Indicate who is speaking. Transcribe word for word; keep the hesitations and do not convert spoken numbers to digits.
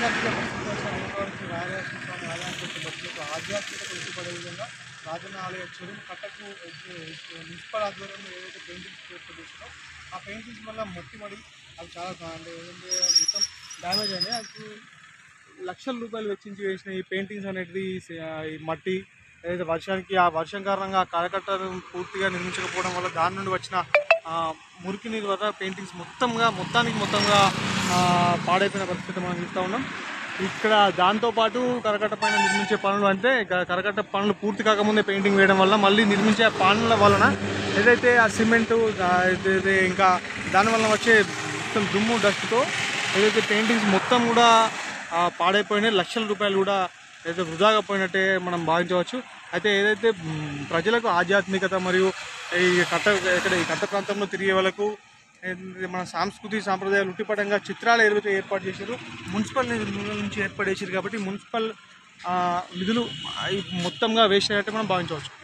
Speaker 1: ఆధ్యాత్మిక ప్రసిద్ధి రాయలసీమ స్వామి ఆలయానికి వచ్చే భక్తులకు ఆధ్యాత్మికత ఉట్టిపడే విధంగా రాజన్న ఆలయ చెరువు కట్టకు మున్సిపల్ ఆధ్వర్యంలో ఏదైతే పెయింటింగ్స్ ఏర్పాటు చేసిందో ఆ పెయింటింగ్స్ వల్ల మట్టి పడి అవి చాలా అంటే ఏంటంటే మొత్తం డ్యామేజ్ అయినాయి. అది లక్షల రూపాయలు వెచ్చించి వేసిన ఈ పెయింటింగ్స్ అనేది ఈ మట్టి ఏదైతే వర్షానికి ఆ వర్షం కారణంగా ఆ కరకట్టను పూర్తిగా నిర్మించకపోవడం వల్ల దాని నుండి వచ్చిన మురికి నీరు వల్ల పెయింటింగ్స్ మొత్తంగా మొత్తానికి మొత్తంగా పాడైపోయిన పరిస్థితి మనం చూస్తూ ఉన్నాం. ఇక్కడ దాంతోపాటు కరకట్ట పైన నిర్మించే పనులు అంటే కరకట్ట పనులు పూర్తి కాకముందే పెయింటింగ్ వేయడం వల్ల మళ్ళీ నిర్మించే పనుల వలన ఏదైతే ఆ సిమెంటు ఏదైతే ఇంకా దానివల్ల వచ్చే మొత్తం దుమ్ము డస్ట్తో ఏదైతే పెయింటింగ్స్ మొత్తం కూడా పాడైపోయినాయి, లక్షల రూపాయలు కూడా ఏదైతే వృధాగా పోయినట్టే మనం భావించవచ్చు. అయితే ఏదైతే ప్రజలకు ఆధ్యాత్మికత మరియు ఈ కట్ట ఇక్కడ ఈ కట్ట ప్రాంతంలో తిరిగే వాళ్ళకు మన సాంస్కృతిక సాంప్రదాయాలు ఉట్టిపడంగా చిత్రాలు ఏదైతే ఏర్పాటు చేశారు మున్సిపల్ నిధుల నుంచి ఏర్పాటు చేశారు కాబట్టి మున్సిపల్ నిధులు మొత్తంగా వేస్ట్ అయ్యేట్టు మనం భావించవచ్చు.